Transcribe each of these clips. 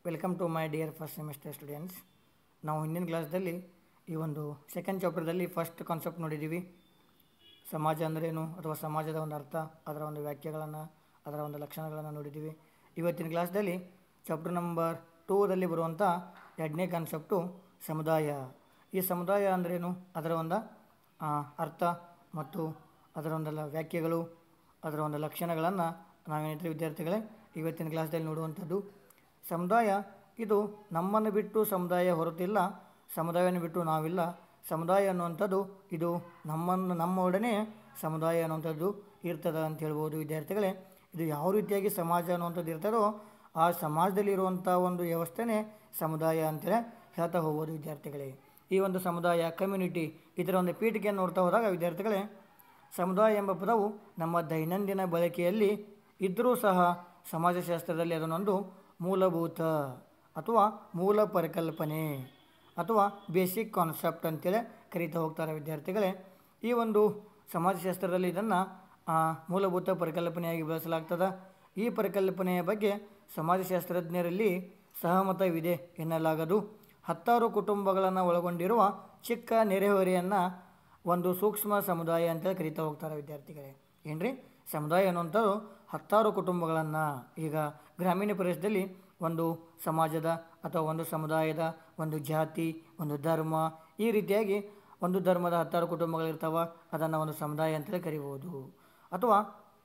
Welcome to my dear first semester students. ನಾವು ಹಿಂದಿನ ಕ್ಲಾಸ್ದಲ್ಲಿ ಈ ಒಂದು ಸೆಕೆಂಡ್ ಚಾಪ್ಟರ್ದಲ್ಲಿ ಫಸ್ಟ್ ಕಾನ್ಸೆಪ್ಟ್ ನೋಡಿದ್ದೀವಿ. ಸಮಾಜ ಅಂದ್ರೇನು ಅಥವಾ ಸಮಾಜದ ಒಂದು ಅರ್ಥ, ಅದರ ಒಂದು ವ್ಯಾಖ್ಯೆಗಳನ್ನು, ಅದರ ಒಂದು ಲಕ್ಷಣಗಳನ್ನು ನೋಡಿದ್ದೀವಿ. ಇವತ್ತಿನ ಕ್ಲಾಸ್ದಲ್ಲಿ ಚಾಪ್ಟರ್ ನಂಬರ್ 2ದಲ್ಲಿ ಬರುವಂಥ ಎರಡನೇ ಕಾನ್ಸೆಪ್ಟು ಸಮುದಾಯ. ಈ ಸಮುದಾಯ ಅಂದ್ರೇನು, ಅದರ ಒಂದು ಅರ್ಥ ಮತ್ತು ಅದರ ಒಂದೆಲ್ಲ ವ್ಯಾಖ್ಯೆಗಳು, ಅದರ ಒಂದು ಲಕ್ಷಣಗಳನ್ನು ನಾವೇನಿದ್ರೆ ವಿದ್ಯಾರ್ಥಿಗಳೇ ಇವತ್ತಿನ ಕ್ಲಾಸ್ದಲ್ಲಿ ನೋಡುವಂಥದ್ದು. ಸಮುದಾಯ ಇದು ನಮ್ಮನ್ನು ಬಿಟ್ಟು ಸಮುದಾಯ ಹೊರತಿಲ್ಲ, ಸಮುದಾಯವನ್ನು ಬಿಟ್ಟು ನಾವಿಲ್ಲ. ಸಮುದಾಯ ಅನ್ನುವಂಥದ್ದು ಇದು ನಮ್ಮೊಡನೆ ಸಮುದಾಯ ಅನ್ನುವಂಥದ್ದು ಇರ್ತದೆ ಅಂತ ಹೇಳ್ಬೋದು ವಿದ್ಯಾರ್ಥಿಗಳೇ. ಇದು ಯಾವ ರೀತಿಯಾಗಿ ಸಮಾಜ ಅನ್ನುವಂಥದ್ದು ಇರ್ತದೋ ಆ ಸಮಾಜದಲ್ಲಿರುವಂಥ ಒಂದು ವ್ಯವಸ್ಥೆನೇ ಸಮುದಾಯ ಅಂತೇಳಿ ಹೇಳ್ತಾ ಹೋಗ್ಬೋದು ವಿದ್ಯಾರ್ಥಿಗಳೇ. ಈ ಒಂದು ಸಮುದಾಯ, ಕಮ್ಯುನಿಟಿ, ಇದರ ಒಂದು ಪೀಠಿಕೆಯನ್ನು ನೋಡ್ತಾ ಹೋದಾಗ ವಿದ್ಯಾರ್ಥಿಗಳೇ, ಸಮುದಾಯ ಎಂಬ ಪದವು ನಮ್ಮ ದೈನಂದಿನ ಬಳಕೆಯಲ್ಲಿ ಇದ್ದರೂ ಸಹ ಸಮಾಜಶಾಸ್ತ್ರದಲ್ಲಿ ಅದನ್ನೊಂದು ಮೂಲಭೂತ ಅಥವಾ ಮೂಲ ಪರಿಕಲ್ಪನೆ ಅಥವಾ ಬೇಸಿಕ್ ಕಾನ್ಸೆಪ್ಟ್ ಅಂತೇಳಿ ಕರೀತಾ ಹೋಗ್ತಾರೆ ವಿದ್ಯಾರ್ಥಿಗಳೇ. ಈ ಒಂದು ಸಮಾಜಶಾಸ್ತ್ರದಲ್ಲಿ ಇದನ್ನು ಮೂಲಭೂತ ಪರಿಕಲ್ಪನೆಯಾಗಿ ಬಳಸಲಾಗ್ತದೆ. ಈ ಪರಿಕಲ್ಪನೆಯ ಬಗ್ಗೆ ಸಮಾಜಶಾಸ್ತ್ರಜ್ಞರಲ್ಲಿ ಸಹಮತವಿದೆ ಎನ್ನಲಾಗದು. 10 ಕುಟುಂಬಗಳನ್ನು ಒಳಗೊಂಡಿರುವ ಚಿಕ್ಕ ನೆರೆಹೊರೆಯನ್ನು ಒಂದು ಸೂಕ್ಷ್ಮ ಸಮುದಾಯ ಅಂತೇಳಿ ಕರೀತಾ ಹೋಗ್ತಾರೆ ವಿದ್ಯಾರ್ಥಿಗಳೇ. ಏನ್ರಿ, ಸಮುದಾಯ ಅನ್ನುವಂಥದ್ದು 10 ಕುಟುಂಬಗಳನ್ನು, ಈಗ ಗ್ರಾಮೀಣ ಪ್ರದೇಶದಲ್ಲಿ ಒಂದು ಸಮಾಜದ ಅಥವಾ ಒಂದು ಸಮುದಾಯದ ಒಂದು ಜಾತಿ, ಒಂದು ಧರ್ಮ, ಈ ರೀತಿಯಾಗಿ ಒಂದು ಧರ್ಮದ 10 ಕುಟುಂಬಗಳಿರ್ತಾವೆ, ಅದನ್ನು ಒಂದು ಸಮುದಾಯ ಅಂತೇಳಿ ಕರಿಬೋದು. ಅಥವಾ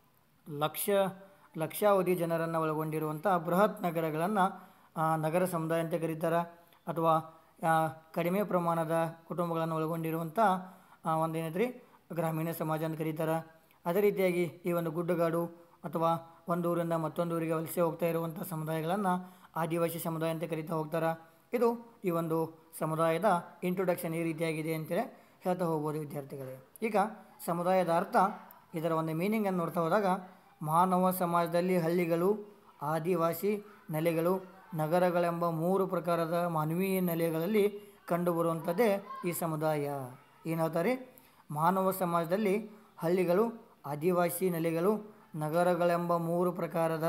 ಲಕ್ಷಾವಧಿ ಜನರನ್ನು ಒಳಗೊಂಡಿರುವಂಥ ಬೃಹತ್ ನಗರಗಳನ್ನು ನಗರ ಸಮುದಾಯ ಅಂತ ಕರೀತಾರೆ. ಅಥವಾ ಕಡಿಮೆ ಪ್ರಮಾಣದ ಕುಟುಂಬಗಳನ್ನು ಒಳಗೊಂಡಿರುವಂಥ ಒಂದೇನೈತ್ರಿ ಗ್ರಾಮೀಣ ಸಮಾಜ ಅಂತ ಕರೀತಾರೆ. ಅದೇ ರೀತಿಯಾಗಿ ಈ ಒಂದು ಗುಡ್ಡಗಾಡು ಅಥವಾ ಒಂದು ಊರಿಂದ ಮತ್ತೊಂದು ಊರಿಗೆ ವಲಸೆ ಹೋಗ್ತಾ ಇರುವಂಥ ಸಮುದಾಯಗಳನ್ನು ಆದಿವಾಸಿ ಸಮುದಾಯ ಅಂತ ಕರೀತಾ ಹೋಗ್ತಾರೆ. ಇದು ಈ ಒಂದು ಸಮುದಾಯದ ಇಂಟ್ರೊಡಕ್ಷನ್ ಈ ರೀತಿಯಾಗಿದೆ ಅಂತೇಳಿ ಹೇಳ್ತಾ ಹೋಗ್ಬೋದು ವಿದ್ಯಾರ್ಥಿಗಳೇ. ಈಗ ಸಮುದಾಯದ ಅರ್ಥ, ಇದರ ಒಂದು ಮೀನಿಂಗನ್ನು ನೋಡ್ತಾ ಹೋದಾಗ, ಮಾನವ ಸಮಾಜದಲ್ಲಿ ಹಳ್ಳಿಗಳು, ಆದಿವಾಸಿ ನೆಲೆಗಳು, ನಗರಗಳೆಂಬ 3 ಪ್ರಕಾರದ ಮಾನವೀಯ ನೆಲೆಗಳಲ್ಲಿ ಕಂಡುಬರುವಂಥದ್ದೇ ಈ ಸಮುದಾಯ. ಏನು ಹೇಳ್ತಾರೆ, ಮಾನವ ಸಮಾಜದಲ್ಲಿ ಹಳ್ಳಿಗಳು, ಆದಿವಾಸಿ ನೆಲೆಗಳು, ನಗರಗಳೆಂಬ 3 ಪ್ರಕಾರದ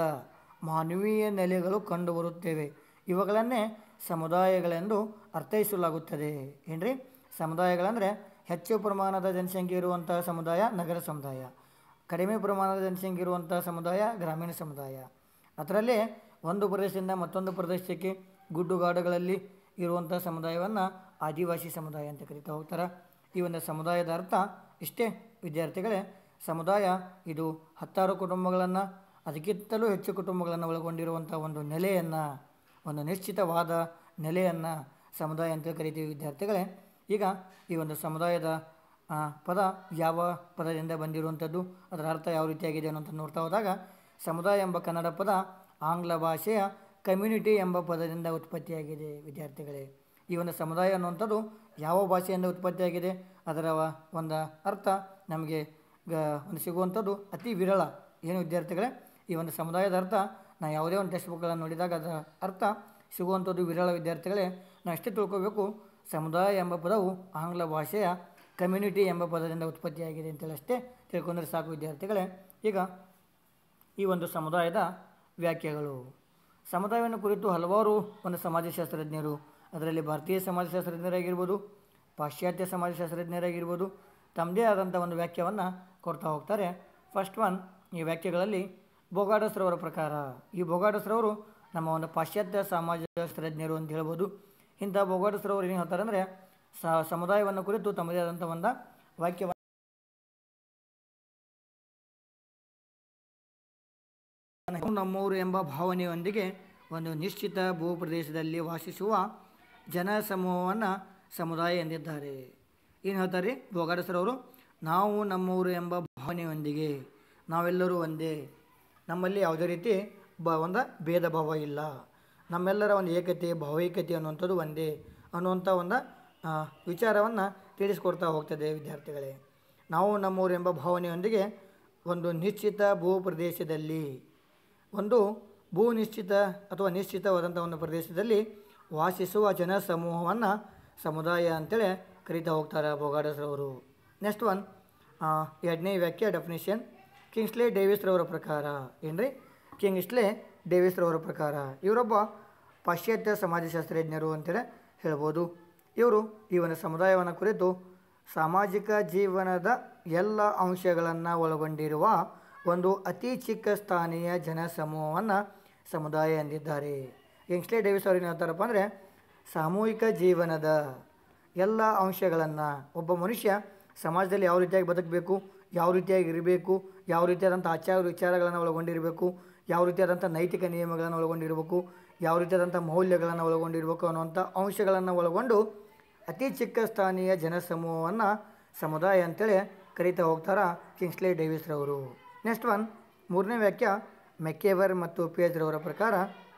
ಮಾನವೀಯ ನೆಲೆಗಳು ಕಂಡುಬರುತ್ತವೆ. ಇವುಗಳನ್ನೇ ಸಮುದಾಯಗಳೆಂದು ಅರ್ಥೈಸಲಾಗುತ್ತದೆ. ಏನ್ರಿ, ಸಮುದಾಯಗಳಂದರೆ ಹೆಚ್ಚು ಪ್ರಮಾಣದ ಜನಸಂಖ್ಯೆ ಇರುವಂಥ ಸಮುದಾಯ ನಗರ ಸಮುದಾಯ, ಕಡಿಮೆ ಪ್ರಮಾಣದ ಜನಸಂಖ್ಯೆ ಇರುವಂಥ ಸಮುದಾಯ ಗ್ರಾಮೀಣ ಸಮುದಾಯ. ಅದರಲ್ಲೇ ಒಂದು ಪ್ರದೇಶದಿಂದ ಮತ್ತೊಂದು ಪ್ರದೇಶಕ್ಕೆ ಗುಡ್ಡುಗಾಡುಗಳಲ್ಲಿ ಇರುವಂಥ ಸಮುದಾಯವನ್ನು ಆದಿವಾಸಿ ಸಮುದಾಯ ಅಂತ ಕರೀತಾ ಹೋಗ್ತಾರೆ. ಈ ಒಂದು ಸಮುದಾಯದ ಅರ್ಥ ಇಷ್ಟೇ ವಿದ್ಯಾರ್ಥಿಗಳೇ. ಸಮುದಾಯ ಇದು 10 ಕುಟುಂಬಗಳನ್ನು, ಅದಕ್ಕಿಂತಲೂ ಹೆಚ್ಚು ಕುಟುಂಬಗಳನ್ನು ಒಳಗೊಂಡಿರುವಂಥ ಒಂದು ನೆಲೆಯನ್ನು, ಒಂದು ನಿಶ್ಚಿತವಾದ ನೆಲೆಯನ್ನು ಸಮುದಾಯ ಅಂತ ಕರಿತೀವಿ ವಿದ್ಯಾರ್ಥಿಗಳೇ. ಈಗ ಈ ಒಂದು ಸಮುದಾಯದ ಪದ ಯಾವ ಪದದಿಂದ ಬಂದಿರುವಂಥದ್ದು, ಅದರ ಅರ್ಥ ಯಾವ ರೀತಿಯಾಗಿದೆ ಅನ್ನೋಂಥ ನೋಡ್ತಾ ಹೋದಾಗ, ಸಮುದಾಯ ಎಂಬ ಕನ್ನಡ ಪದ ಆಂಗ್ಲ ಭಾಷೆಯ ಕಮ್ಯುನಿಟಿ ಎಂಬ ಪದದಿಂದ ಉತ್ಪತ್ತಿಯಾಗಿದೆ ವಿದ್ಯಾರ್ಥಿಗಳೇ. ಈ ಒಂದು ಸಮುದಾಯ ಅನ್ನುವಂಥದ್ದು ಯಾವ ಭಾಷೆಯಿಂದ ಉತ್ಪತ್ತಿಯಾಗಿದೆ, ಅದರ ಒಂದು ಅರ್ಥ ನಮಗೆ ಒಂದು ಸಿಗುವಂಥದ್ದು ಅತಿ ವಿರಳ. ಏನು ವಿದ್ಯಾರ್ಥಿಗಳೇ, ಈ ಒಂದು ಸಮುದಾಯದ ಅರ್ಥ ನಾವು ಯಾವುದೇ ಒಂದು ಟೆಕ್ಸ್ಟ್ ಬುಕ್ಗಳನ್ನು ನೋಡಿದಾಗ ಅದರ ಅರ್ಥ ಸಿಗುವಂಥದ್ದು ವಿರಳ ವಿದ್ಯಾರ್ಥಿಗಳೇ. ನಾವು ಅಷ್ಟೇ ತಿಳ್ಕೋಬೇಕು, ಸಮುದಾಯ ಎಂಬ ಪದವು ಆಂಗ್ಲ ಭಾಷೆಯ ಕಮ್ಯುನಿಟಿ ಎಂಬ ಪದದಿಂದ ಉತ್ಪತ್ತಿಯಾಗಿದೆ ಅಂತೇಳಿ ಅಷ್ಟೇ ತಿಳ್ಕೊಂಡ್ರೆ ಸಾಕು ವಿದ್ಯಾರ್ಥಿಗಳೇ. ಈಗ ಈ ಒಂದು ಸಮುದಾಯದ ವ್ಯಾಖ್ಯೆಗಳು. ಸಮುದಾಯವನ್ನು ಕುರಿತು ಹಲವಾರು ಒಂದು ಸಮಾಜಶಾಸ್ತ್ರಜ್ಞರು, ಅದರಲ್ಲಿ ಭಾರತೀಯ ಸಮಾಜಶಾಸ್ತ್ರಜ್ಞರಾಗಿರ್ಬೋದು, ಪಾಶ್ಚಾತ್ಯ ಸಮಾಜಶಾಸ್ತ್ರಜ್ಞರಾಗಿರ್ಬೋದು, ತಮ್ಮದೇ ಆದಂಥ ಒಂದು ವ್ಯಾಖ್ಯೆಯನ್ನು ಕೊಡ್ತಾ ಹೋಗ್ತಾರೆ. ಫಸ್ಟ್ ಒನ್, ಈ ವ್ಯಾಖ್ಯೆಗಳಲ್ಲಿ ಬೊಗಾಡಸ್ರವರ ಪ್ರಕಾರ, ಈ ಬೊಗಾಡಸ್ರವರು ನಮ್ಮ ಒಂದು ಪಾಶ್ಚಾತ್ಯ ಸಮಾಜಶಾಸ್ತ್ರಜ್ಞರು ಅಂತ ಹೇಳ್ಬೋದು. ಇಂಥ ಬೊಗಾಡಸ್ರವರು ಏನು ಹೇಳ್ತಾರೆ ಅಂದರೆ, ಸಮುದಾಯವನ್ನು ಕುರಿತು ತಮ್ಮದೇ ಆದಂಥ ಒಂದು ವಾಕ್ಯವನ್ನು ನಮ್ಮೂರು ಎಂಬ ಭಾವನೆಯೊಂದಿಗೆ ಒಂದು ನಿಶ್ಚಿತ ಭೂಪ್ರದೇಶದಲ್ಲಿ ವಾಸಿಸುವ ಜನ ಸಮೂಹವನ್ನು ಸಮುದಾಯ ಎಂದಿದ್ದಾರೆ. ಏನು ಹೇಳ್ತಾರೆ ಬೊಗಾಡಸ್ರವರು, ನಾವು ನಮ್ಮೂರು ಎಂಬ ಭಾವನೆಯೊಂದಿಗೆ, ನಾವೆಲ್ಲರೂ ಒಂದೇ, ನಮ್ಮಲ್ಲಿ ಯಾವುದೇ ರೀತಿ ಒಂದು ಭೇದ ಭಾವ ಇಲ್ಲ, ನಮ್ಮೆಲ್ಲರ ಒಂದು ಏಕತೆ ಭಾವೈಕ್ಯತೆ ಅನ್ನುವಂಥದ್ದು ಒಂದೇ ಅನ್ನುವಂಥ ಒಂದು ವಿಚಾರವನ್ನು ತಿಳಿಸ್ಕೊಡ್ತಾ ಹೋಗ್ತದೆ ವಿದ್ಯಾರ್ಥಿಗಳೇ. ನಾವು ನಮ್ಮೂರು ಎಂಬ ಭಾವನೆಯೊಂದಿಗೆ ಒಂದು ನಿಶ್ಚಿತ ಭೂಪ್ರದೇಶದಲ್ಲಿ, ಒಂದು ನಿಶ್ಚಿತ ಅಥವಾ ನಿಶ್ಚಿತವಾದಂಥ ಒಂದು ಪ್ರದೇಶದಲ್ಲಿ ವಾಸಿಸುವ ಜನ ಸಮೂಹವನ್ನು ಸಮುದಾಯ ಅಂತೇಳಿ ಕರೀತಾ ಹೋಗ್ತಾರೆ ಬೊಗಾಡಸ್ರವರು. ನೆಕ್ಸ್ಟ್ ಒನ್, ಎರಡನೇ ವ್ಯಾಖ್ಯೆ ಡೆಫಿನೇಷನ್, ಕಿಂಗ್ಸ್ಲೆ ಡೇವಿಸ್ರವರ ಪ್ರಕಾರ. ಏನ್ರಿ, ಕಿಂಗ್ಸ್ಲೆ ಡೇವಿಸ್ರವರ ಪ್ರಕಾರ ಇವರೊಬ್ಬ ಪಾಶ್ಚಾತ್ಯ ಸಮಾಜಶಾಸ್ತ್ರಜ್ಞರು ಅಂತೇಳಿ ಹೇಳ್ಬೋದು. ಇವರು ಈ ಒಂದು ಸಮುದಾಯವನ್ನು ಕುರಿತು ಸಾಮಾಜಿಕ ಜೀವನದ ಎಲ್ಲ ಅಂಶಗಳನ್ನು ಒಳಗೊಂಡಿರುವ ಒಂದು ಅತಿ ಚಿಕ್ಕ ಸ್ಥಾನೀಯ ಜನಸಮೂಹವನ್ನು ಸಮುದಾಯ ಎಂದಿದ್ದಾರೆ. ಕಿಂಗ್ಸ್ಲೆ ಡೇವಿಸ್ ಅವರು ಏನು ಹೇಳ್ತಾರಪ್ಪ ಅಂದರೆ, ಸಾಮೂಹಿಕ ಜೀವನದ ಎಲ್ಲ ಅಂಶಗಳನ್ನು ಒಬ್ಬ ಮನುಷ್ಯ ಸಮಾಜದಲ್ಲಿ ಯಾವ ರೀತಿಯಾಗಿ ಬದುಕಬೇಕು, ಯಾವ ರೀತಿಯಾಗಿ ಇರಬೇಕು, ಯಾವ ರೀತಿಯಾದಂಥ ಆಚಾರ ವಿಚಾರಗಳನ್ನು ಒಳಗೊಂಡಿರಬೇಕು, ಯಾವ ರೀತಿಯಾದಂಥ ನೈತಿಕ ನಿಯಮಗಳನ್ನು ಒಳಗೊಂಡಿರಬೇಕು, ಯಾವ ರೀತಿಯಾದಂಥ ಮೌಲ್ಯಗಳನ್ನು ಒಳಗೊಂಡಿರಬೇಕು ಅನ್ನುವಂಥ ಅಂಶಗಳನ್ನು ಒಳಗೊಂಡು ಅತಿ ಚಿಕ್ಕ ಸ್ಥಾನೀಯ ಜನಸಮೂಹವನ್ನು ಸಮುದಾಯ ಅಂತೇಳಿ ಕರೀತಾ ಹೋಗ್ತಾರೆ ಕಿಂಗ್ಸ್ಲೆ ಡೇವಿಸ್ರವರು. ನೆಕ್ಸ್ಟ್ ಒನ್, ಮೂರನೇ ವಾಕ್ಯ ಮೆಕ್ಕೆವರ್ ಮತ್ತು ಪೇಜ್ರವರ ಪ್ರಕಾರ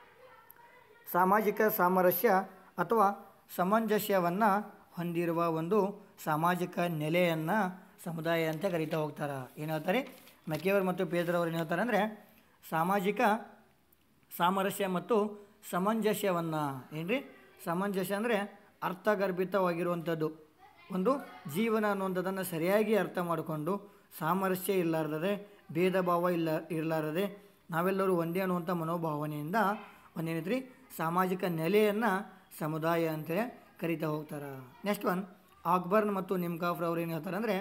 ಸಾಮಾಜಿಕ ಸಾಮರಸ್ಯ ಅಥವಾ ಸಮಂಜಸ್ಯವನ್ನು ಹೊಂದಿರುವ ಒಂದು ಸಾಮಾಜಿಕ ನೆಲೆಯನ್ನು ಸಮುದಾಯ ಅಂತ ಕರೀತಾ ಹೋಗ್ತಾರೆ. ಏನು ಹೇಳ್ತಾರೆ? ಮೆಕ್ಕೆವರ್ ಮತ್ತು ಪೇಜ್ರವರು ಏನು ಹೇಳ್ತಾರೆ ಅಂದರೆ, ಸಾಮಾಜಿಕ ಸಾಮರಸ್ಯ ಮತ್ತು ಸಮಂಜಸ್ಯವನ್ನು, ಏನ್ರಿ ಸಮಂಜಸ್ಯ ಅಂದರೆ ಅರ್ಥಗರ್ಭಿತವಾಗಿರುವಂಥದ್ದು, ಒಂದು ಜೀವನ ಅನ್ನುವಂಥದ್ದನ್ನು ಸರಿಯಾಗಿ ಅರ್ಥ ಮಾಡಿಕೊಂಡು ಸಾಮರಸ್ಯ ಇರಲಾರ್ದೆ, ಭೇದ ಭಾವ ಇರಲಾರದೆ ನಾವೆಲ್ಲರೂ ಒಂದೇ ಅನ್ನುವಂಥ ಮನೋಭಾವನೆಯಿಂದ ಒಂದೇನೈತ್ರಿ ಸಾಮಾಜಿಕ ನೆಲೆಯನ್ನು ಸಮುದಾಯ ಅಂತೇಳಿ ಕರೀತಾ ಹೋಗ್ತಾರೆ. ನೆಕ್ಸ್ಟ್ ಒನ್, ಆಕ್ಬರ್ನ್ ಮತ್ತು ನಿಮ್ಕಾಫ್ರವ್ರು ಏನು ಹೇಳ್ತಾರೆ ಅಂದರೆ,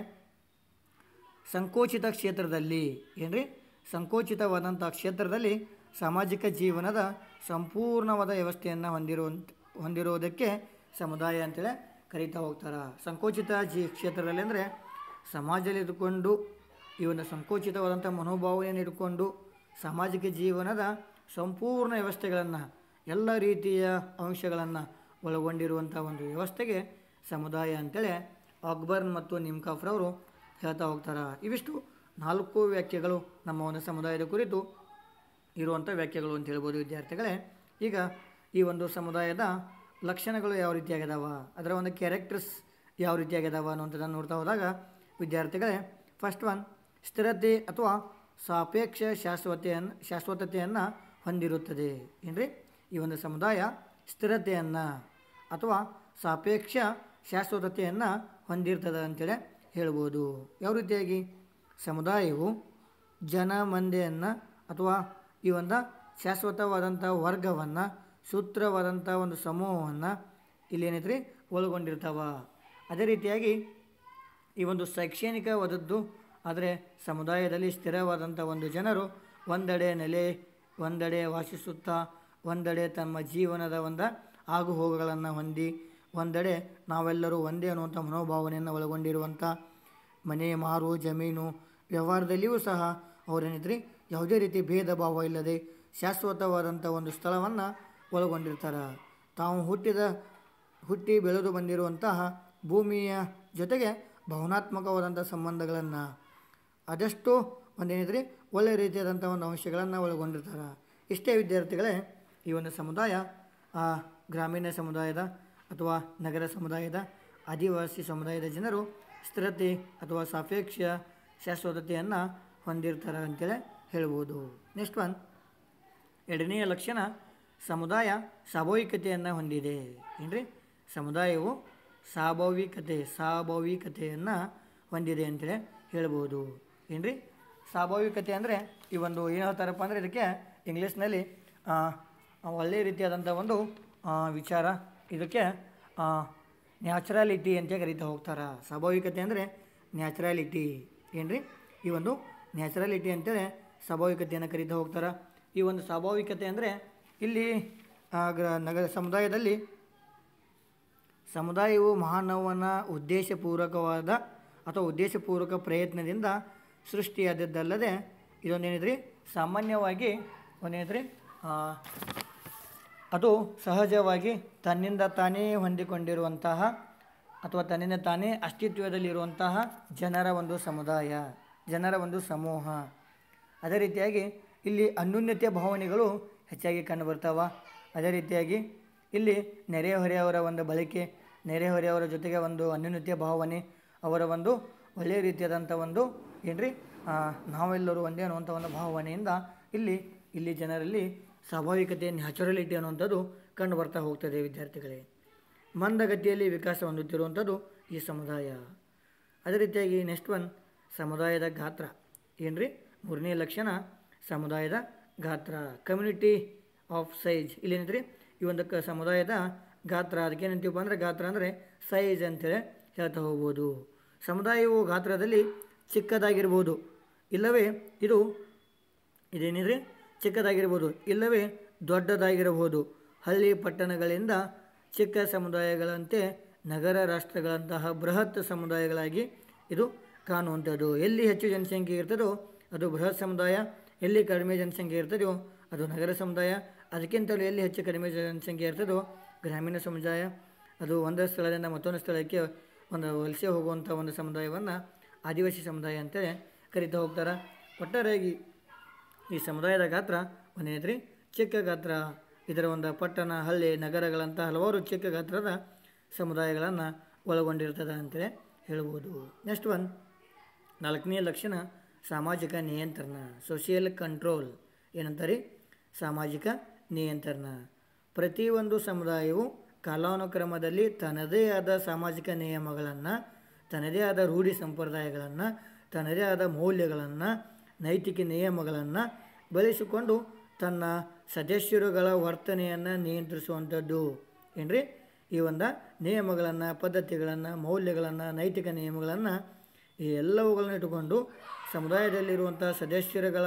ಸಂಕೋಚಿತ ಕ್ಷೇತ್ರದಲ್ಲಿ, ಏನ್ರಿ ಸಂಕೋಚಿತವಾದಂಥ ಕ್ಷೇತ್ರದಲ್ಲಿ ಸಾಮಾಜಿಕ ಜೀವನದ ಸಂಪೂರ್ಣವಾದ ವ್ಯವಸ್ಥೆಯನ್ನು ಹೊಂದಿರುವುದಕ್ಕೆ ಸಮುದಾಯ ಅಂತೇಳಿ ಕರೀತಾ ಹೋಗ್ತಾರೆ. ಸಂಕೋಚಿತ ಕ್ಷೇತ್ರದಲ್ಲಿ ಅಂದರೆ ಸಮಾಜದಲ್ಲಿ ಇದ್ದುಕೊಂಡು ಈ ಒಂದು ಸಂಕೋಚಿತವಾದಂಥ ಮನೋಭಾವನೆಯನ್ನು ಇಟ್ಕೊಂಡು ಸಾಮಾಜಿಕ ಜೀವನದ ಸಂಪೂರ್ಣ ವ್ಯವಸ್ಥೆಗಳನ್ನು, ಎಲ್ಲ ರೀತಿಯ ಅಂಶಗಳನ್ನು ಒಳಗೊಂಡಿರುವಂಥ ಒಂದು ವ್ಯವಸ್ಥೆಗೆ ಸಮುದಾಯ ಅಂತೇಳಿ ಅಕ್ಬರ್ನ್ ಮತ್ತು ನಿಮ್ಕಾಫ್ರವರು ಹೇಳ್ತಾ ಹೋಗ್ತಾರೆ. ಇವಿಷ್ಟು 4 ವ್ಯಾಖ್ಯೆಗಳು ನಮ್ಮ ಒಂದು ಸಮುದಾಯದ ಕುರಿತು ಇರುವಂಥ ವ್ಯಾಖ್ಯೆಗಳು ಅಂತ ಹೇಳ್ಬೋದು ವಿದ್ಯಾರ್ಥಿಗಳೇ. ಈಗ ಈ ಒಂದು ಸಮುದಾಯದ ಲಕ್ಷಣಗಳು ಯಾವ ರೀತಿಯಾಗಿದಾವ, ಅದರ ಒಂದು ಕ್ಯಾರೆಕ್ಟರ್ಸ್ ಯಾವ ರೀತಿಯಾಗಿದಾವ ಅನ್ನುವಂಥದ್ದನ್ನು ನೋಡ್ತಾ ಹೋದಾಗ ವಿದ್ಯಾರ್ಥಿಗಳೇ, ಫಸ್ಟ್ ಒನ್, ಸ್ಥಿರತೆ ಅಥವಾ ಸಾಪೇಕ್ಷ ಶಾಶ್ವತತೆಯನ್ನು ಹೊಂದಿರುತ್ತದೆ. ಏನ್ರಿ ಈ ಒಂದು ಸಮುದಾಯ ಸ್ಥಿರತೆಯನ್ನು ಅಥವಾ ಸಾಪೇಕ್ಷ ಶಾಶ್ವತತೆಯನ್ನು ಹೊಂದಿರ್ತದೆ ಅಂತೇಳಿ ಹೇಳ್ಬೋದು. ಯಾವ ರೀತಿಯಾಗಿ? ಸಮುದಾಯವು ಜನಮಂದೆಯನ್ನು ಅಥವಾ ಈ ಒಂದು ಶಾಶ್ವತವಾದಂಥ ವರ್ಗವನ್ನು, ಸೂತ್ರವಾದಂಥ ಒಂದು ಸಮೂಹವನ್ನು ಇಲ್ಲಿ ಏನೈತ್ರಿ ಒಳಗೊಂಡಿರ್ತಾವ. ಅದೇ ರೀತಿಯಾಗಿ ಈ ಒಂದು ಶೈಕ್ಷಣಿಕವಾದದ್ದು, ಆದರೆ ಸಮುದಾಯದಲ್ಲಿ ಸ್ಥಿರವಾದಂಥ ಒಂದು ಜನರು ಒಂದೆಡೆ ವಾಸಿಸುತ್ತಾ ಒಂದೆಡೆ ತಮ್ಮ ಜೀವನದ ಒಂದು ಆಗು ಹೋಗುಗಳನ್ನು ಹೊಂದಿ ಒಂದೆಡೆ ನಾವೆಲ್ಲರೂ ಒಂದೇ ಅನ್ನುವಂಥ ಮನೋಭಾವನೆಯನ್ನು ಒಳಗೊಂಡಿರುವಂಥ ಮನೆ, ಮಾರು, ಜಮೀನು ವ್ಯವಹಾರದಲ್ಲಿಯೂ ಸಹ ಅವರೇನಿದ್ರಿ ಯಾವುದೇ ರೀತಿ ಭೇದ ಭಾವ ಇಲ್ಲದೆ ಶಾಶ್ವತವಾದಂಥ ಒಂದು ಸ್ಥಳವನ್ನು ಒಳಗೊಂಡಿರ್ತಾರೆ. ತಾವು ಹುಟ್ಟಿ ಬೆಳೆದು ಬಂದಿರುವಂತಹ ಭೂಮಿಯ ಜೊತೆಗೆ ಭಾವನಾತ್ಮಕವಾದಂಥ ಸಂಬಂಧಗಳನ್ನು ಅದೆಷ್ಟು ಒಂದೇನಿದ್ರಿ ಒಳ್ಳೆಯ ರೀತಿಯಾದಂಥ ಒಂದು ಅಂಶಗಳನ್ನು ಒಳಗೊಂಡಿರ್ತಾರೆ. ಇಷ್ಟೇ ವಿದ್ಯಾರ್ಥಿಗಳೇ, ಈ ಒಂದು ಸಮುದಾಯ ಗ್ರಾಮೀಣ ಸಮುದಾಯದ ಅಥವಾ ನಗರ ಸಮುದಾಯದ ಆದಿವಾಸಿ ಸಮುದಾಯದ ಜನರು ಸ್ಥಿರತೆ ಅಥವಾ ಸಾಪೇಕ್ಷ ಶಾಶ್ವತತೆಯನ್ನು ಹೊಂದಿರ್ತಾರೆ ಅಂತೇಳಿ ಹೇಳ್ಬೋದು. ನೆಕ್ಸ್ಟ್ ಒನ್, ಎರಡನೆಯ ಲಕ್ಷಣ, ಸಮುದಾಯ ಸ್ವಾಭಾವಿಕತೆಯನ್ನು ಹೊಂದಿದೆ. ಏನ್ರಿ ಸಮುದಾಯವು ಸ್ವಾಭಾವಿಕತೆಯನ್ನು ಹೊಂದಿದೆ ಅಂತೇಳಿ ಹೇಳ್ಬೋದು. ಏನ್ರಿ ಸ್ವಾಭಾವಿಕತೆ ಅಂದರೆ ಈ ಒಂದು ಏನು ಹೇಳ್ತಾರಪ್ಪ ಅಂದರೆ, ಇದಕ್ಕೆ ಇಂಗ್ಲೀಷ್ನಲ್ಲಿ ಒಳ್ಳೆಯ ರೀತಿಯಾದಂಥ ಒಂದು ವಿಚಾರ, ಇದಕ್ಕೆ ನ್ಯಾಚುರಾಲಿಟಿ ಅಂತ ಕರೀತಾ ಹೋಗ್ತಾರೆ. ಸ್ವಾಭಾವಿಕತೆ ಅಂದರೆ ನ್ಯಾಚುರಾಲಿಟಿ. ಏನ್ರಿ ಈ ಒಂದು ನ್ಯಾಚುರಾಲಿಟಿ ಅಂತೇಳಿ ಸ್ವಾಭಾವಿಕತೆಯನ್ನು ಕರೀತಾ ಹೋಗ್ತಾರೆ. ಈ ಒಂದು ಸ್ವಾಭಾವಿಕತೆ ಅಂದರೆ ಇಲ್ಲಿ ನಗರ ಸಮುದಾಯವು ಮಾನವನ ಉದ್ದೇಶಪೂರ್ವಕ ಪ್ರಯತ್ನದಿಂದ ಸೃಷ್ಟಿಯಾದದ್ದಲ್ಲದೆ ಇದೊಂದೇನಿದ್ರಿ ಸಾಮಾನ್ಯವಾಗಿ ಒಂದೇನಿದ್ರಿ ಅದು ಸಹಜವಾಗಿ ತನ್ನಿಂದ ತಾನೇ ಹೊಂದಿಕೊಂಡಿರುವಂತಹ ಅಥವಾ ತನ್ನಿಂದ ತಾನೇ ಅಸ್ತಿತ್ವದಲ್ಲಿರುವಂತಹ ಜನರ ಒಂದು ಸಮುದಾಯ, ಜನರ ಒಂದು ಸಮೂಹ. ಅದೇ ರೀತಿಯಾಗಿ ಇಲ್ಲಿ ಅನ್ಯೋನ್ಯತೆಯ ಭಾವನೆಗಳು ಹೆಚ್ಚಾಗಿ ಕಂಡುಬರ್ತಾವೆ. ಅದೇ ರೀತಿಯಾಗಿ ಇಲ್ಲಿ ನೆರೆಹೊರೆಯವರ ಒಂದು ಬಳಕೆ, ನೆರೆಹೊರೆಯವರ ಜೊತೆಗೆ ಒಂದು ಅನ್ಯೋನ್ಯತೆಯ ಭಾವನೆ, ಅವರ ಒಂದು ಒಳ್ಳೆಯ ರೀತಿಯಾದಂಥ ಒಂದು ಏನ್ರಿ ನಾವೆಲ್ಲರೂ ಒಂದೇ ಅನ್ನುವಂಥ ಒಂದು ಭಾವನೆಯಿಂದ ಇಲ್ಲಿ ಜನರಲ್ಲಿ ಸ್ವಾಭಾವಿಕತೆ, ನ್ಯಾಚುರಾಲಿಟಿ ಅನ್ನುವಂಥದ್ದು ಕಂಡು ಬರ್ತಾ ಹೋಗ್ತದೆ ವಿದ್ಯಾರ್ಥಿಗಳೇ. ಮಂದಗತಿಯಲ್ಲಿ ವಿಕಾಸ ಹೊಂದುತ್ತಿರುವಂಥದ್ದು ಈ ಸಮುದಾಯ. ಅದೇ ರೀತಿಯಾಗಿ ನೆಕ್ಸ್ಟ್ ಒನ್, ಸಮುದಾಯದ ಗಾತ್ರ. ಏನ್ರಿ ಮೂರನೇ ಲಕ್ಷಣ, ಸಮುದಾಯದ ಗಾತ್ರ, ಕಮ್ಯುನಿಟಿ ಆಫ್ ಸೈಜ್. ಇಲ್ಲೇನಿದ್ರಿ ಈ ಒಂದು ಸಮುದಾಯದ ಗಾತ್ರ. ಅದಕ್ಕೇನಂತೀವಪ್ಪ ಅಂದರೆ ಗಾತ್ರ ಅಂದರೆ ಸೈಜ್ ಅಂತೇಳಿ ಹೇಳ್ತಾ ಹೋಗ್ಬೋದು. ಸಮುದಾಯವು ಗಾತ್ರದಲ್ಲಿ ಚಿಕ್ಕದಾಗಿರ್ಬೋದು, ಇಲ್ಲವೇ ಇದೇನಿದ್ರೆ ಚಿಕ್ಕದಾಗಿರ್ಬೋದು, ಇಲ್ಲವೇ ದೊಡ್ಡದಾಗಿರಬಹುದು. ಹಳ್ಳಿ ಪಟ್ಟಣಗಳಿಂದ ಚಿಕ್ಕ ಸಮುದಾಯಗಳಂತೆ ನಗರ ರಾಷ್ಟ್ರಗಳಂತಹ ಬೃಹತ್ ಸಮುದಾಯಗಳಾಗಿ ಇದು ಕಾಣುವಂಥದ್ದು. ಎಲ್ಲಿ ಹೆಚ್ಚು ಜನಸಂಖ್ಯೆ ಇರ್ತದೋ ಅದು ಬೃಹತ್ ಸಮುದಾಯ, ಎಲ್ಲಿ ಕಡಿಮೆ ಜನಸಂಖ್ಯೆ ಇರ್ತದೋ ಅದು ನಗರ ಸಮುದಾಯ. ಅದಕ್ಕಿಂತಲೂ ಎಲ್ಲಿ ಹೆಚ್ಚು ಕಡಿಮೆ ಜನಸಂಖ್ಯೆ ಇರ್ತದೋ ಗ್ರಾಮೀಣ ಸಮುದಾಯ. ಅದು ಒಂದು ಸ್ಥಳದಿಂದ ಮತ್ತೊಂದು ಸ್ಥಳಕ್ಕೆ ಒಂದು ವಲಸೆ ಹೋಗುವಂಥ ಒಂದು ಸಮುದಾಯವನ್ನು ಆದಿವಾಸಿ ಸಮುದಾಯ ಅಂತೇಳಿ ಕರೀತಾ ಹೋಗ್ತಾರೆ. ಒಟ್ಟಾರೆಯಾಗಿ ಈ ಸಮುದಾಯದ ಗಾತ್ರ ಒಂದೇದ್ರಿ ಚಿಕ್ಕ ಗಾತ್ರ. ಇದರ ಒಂದು ಪಟ್ಟಣ, ಹಳ್ಳಿ, ನಗರಗಳಂಥ ಹಲವಾರು ಚಿಕ್ಕ ಗಾತ್ರದ ಸಮುದಾಯಗಳನ್ನು ಒಳಗೊಂಡಿರ್ತದೆ ಅಂತೇಳಿ ಹೇಳ್ಬೋದು. ನೆಕ್ಸ್ಟ್ ಒನ್, 4ನೇ ಲಕ್ಷಣ ಸಾಮಾಜಿಕ ನಿಯಂತ್ರಣ, ಸೋಷಿಯಲ್ ಕಂಟ್ರೋಲ್. ಏನಂತಾರೆ? ಸಾಮಾಜಿಕ ನಿಯಂತ್ರಣ. ಪ್ರತಿಯೊಂದು ಸಮುದಾಯವು ಕಾಲಾನುಕ್ರಮದಲ್ಲಿ ತನ್ನದೇ ಆದ ಸಾಮಾಜಿಕ ನಿಯಮಗಳನ್ನು, ತನ್ನದೇ ಆದ ರೂಢಿ ಸಂಪ್ರದಾಯಗಳನ್ನು, ತನ್ನದೇ ಆದ ಮೌಲ್ಯಗಳನ್ನು, ನೈತಿಕ ನಿಯಮಗಳನ್ನು ಬಳಸಿಕೊಂಡು ತನ್ನ ಸದಸ್ಯರುಗಳ ವರ್ತನೆಯನ್ನು ನಿಯಂತ್ರಿಸುವಂಥದ್ದು. ಏನ್ರಿ? ಈ ಒಂದು ನಿಯಮಗಳನ್ನು, ಪದ್ಧತಿಗಳನ್ನು, ಮೌಲ್ಯಗಳನ್ನು, ನೈತಿಕ ನಿಯಮಗಳನ್ನು ಈ ಎಲ್ಲವುಗಳನ್ನು ಇಟ್ಟುಕೊಂಡು ಸಮುದಾಯದಲ್ಲಿರುವಂಥ ಸದಸ್ಯರುಗಳ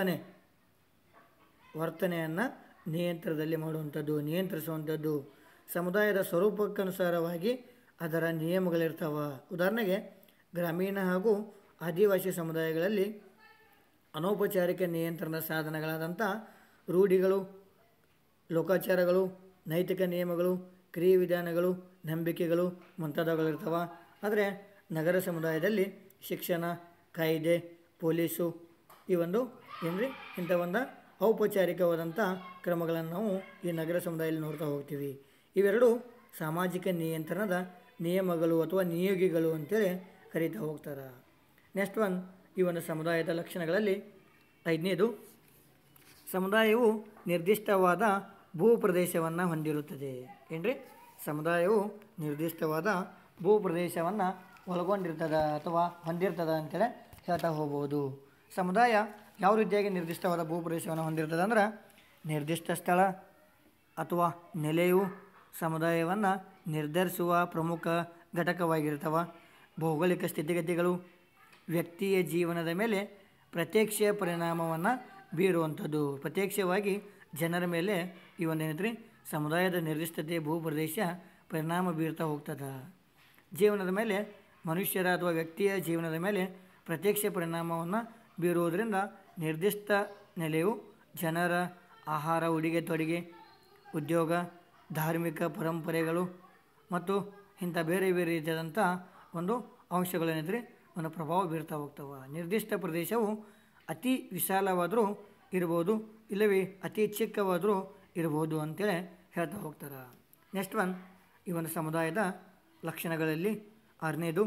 ವರ್ತನೆಯನ್ನು ನಿಯಂತ್ರಣದಲ್ಲಿ ಮಾಡುವಂಥದ್ದು, ನಿಯಂತ್ರಿಸುವಂಥದ್ದು. ಸಮುದಾಯದ ಸ್ವರೂಪಕ್ಕನುಸಾರವಾಗಿ ಅದರ ನಿಯಮಗಳಿರ್ತಾವೆ. ಉದಾಹರಣೆಗೆ ಗ್ರಾಮೀಣ ಹಾಗೂ ಆದಿವಾಸಿ ಸಮುದಾಯಗಳಲ್ಲಿ ಅನೌಪಚಾರಿಕ ನಿಯಂತ್ರಣ ಸಾಧನಗಳಾದಂಥ ರೂಢಿಗಳು, ಲೋಕಾಚಾರಗಳು, ನೈತಿಕ ನಿಯಮಗಳು, ಕ್ರಿಯೆ ವಿಧಾನಗಳು, ನಂಬಿಕೆಗಳು ಮುಂತಾದವುಗಳಿರ್ತವೆ. ಆದರೆ ನಗರ ಸಮುದಾಯದಲ್ಲಿ ಶಿಕ್ಷಣ, ಕಾಯ್ದೆ, ಪೊಲೀಸು ಈ ಒಂದು ಇಂಥ ಒಂದು ಔಪಚಾರಿಕವಾದಂಥ ಕ್ರಮಗಳನ್ನು ನಾವು ಈ ನಗರ ಸಮುದಾಯದಲ್ಲಿ ನೋಡ್ತಾ ಹೋಗ್ತೀವಿ. ಇವೆರಡು ಸಾಮಾಜಿಕ ನಿಯಂತ್ರಣದ ನಿಯಮಗಳು ಅಥವಾ ನಿಯೋಗಿಗಳು ಅಂತೇಳಿ ಕರೀತಾ ಹೋಗ್ತಾರೆ. ನೆಕ್ಸ್ಟ್ ಒನ್, ಈ ಒಂದು ಸಮುದಾಯದ ಲಕ್ಷಣಗಳಲ್ಲಿ 5ನೇದು, ಸಮುದಾಯವು ನಿರ್ದಿಷ್ಟವಾದ ಭೂಪ್ರದೇಶವನ್ನು ಹೊಂದಿರುತ್ತದೆ. ಏನ್ರಿ? ಸಮುದಾಯವು ನಿರ್ದಿಷ್ಟವಾದ ಭೂಪ್ರದೇಶವನ್ನು ಒಳಗೊಂಡಿರ್ತದೆ ಅಥವಾ ಹೊಂದಿರ್ತದೆ ಅಂತೇಳಿ ಹೇಳ್ತಾ ಹೋಗ್ಬೋದು. ಸಮುದಾಯ ಯಾವ ರೀತಿಯಾಗಿ ನಿರ್ದಿಷ್ಟವಾದ ಭೂಪ್ರದೇಶವನ್ನು ಹೊಂದಿರ್ತದೆ ಅಂದ್ರೆ, ನಿರ್ದಿಷ್ಟ ಸ್ಥಳ ಅಥವಾ ನೆಲೆಯು ಸಮುದಾಯವನ್ನು ನಿರ್ಧರಿಸುವ ಪ್ರಮುಖ ಘಟಕವಾಗಿರ್ತವೆ. ಭೌಗೋಳಿಕ ಸ್ಥಿತಿಗತಿಗಳು ವ್ಯಕ್ತಿಯ ಜೀವನದ ಮೇಲೆ ಪ್ರತ್ಯಕ್ಷ ಪರಿಣಾಮವನ್ನು ಬೀರುವಂಥದ್ದು. ಪ್ರತ್ಯಕ್ಷವಾಗಿ ಜನರ ಮೇಲೆ ಈ ಒಂದೇನೈತ್ರಿ ಸಮುದಾಯದ ನಿರ್ದಿಷ್ಟತೆ ಭೂಪ್ರದೇಶ ಪರಿಣಾಮ ಬೀರ್ತಾ ಹೋಗ್ತದೆ. ಜೀವನದ ಮೇಲೆ, ಮನುಷ್ಯರ ಅಥವಾ ವ್ಯಕ್ತಿಯ ಜೀವನದ ಮೇಲೆ ಪ್ರತ್ಯಕ್ಷ ಪರಿಣಾಮವನ್ನು ಬೀರುವುದರಿಂದ ನಿರ್ದಿಷ್ಟ ನೆಲೆಯು ಜನರ ಆಹಾರ, ಉಡುಗೆ ತೊಡುಗೆ, ಉದ್ಯೋಗ, ಧಾರ್ಮಿಕ ಪರಂಪರೆಗಳು ಮತ್ತು ಇಂಥ ಬೇರೆ ಬೇರೆ ರೀತಿಯಾದಂಥ ಒಂದು ಅಂಶಗಳೇನಿದ್ರೆ ಒಂದು ಪ್ರಭಾವ ಬೀರ್ತಾ ಹೋಗ್ತವೆ. ನಿರ್ದಿಷ್ಟ ಪ್ರದೇಶವು ಅತಿ ವಿಶಾಲವಾದರೂ ಇರ್ಬೋದು, ಇಲ್ಲವೇ ಅತಿ ಚಿಕ್ಕವಾದರೂ ಇರ್ಬೋದು ಅಂತೇಳಿ ಹೇಳ್ತಾ ಹೋಗ್ತಾರೆ. ನೆಕ್ಸ್ಟ್ ಒನ್, ಈ ಒಂದು ಸಮುದಾಯದ ಲಕ್ಷಣಗಳಲ್ಲಿ 6ನೇದು,